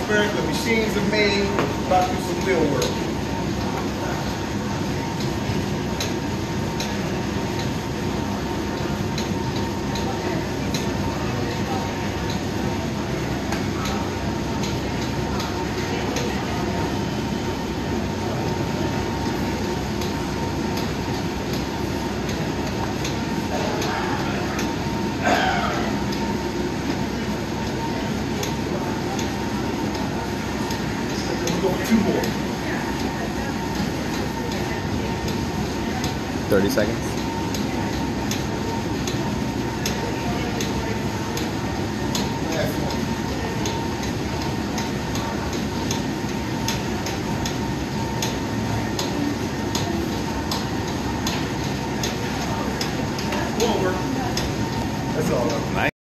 experience the machines are made, about to do some wheel work. Go 2 more. 30 seconds.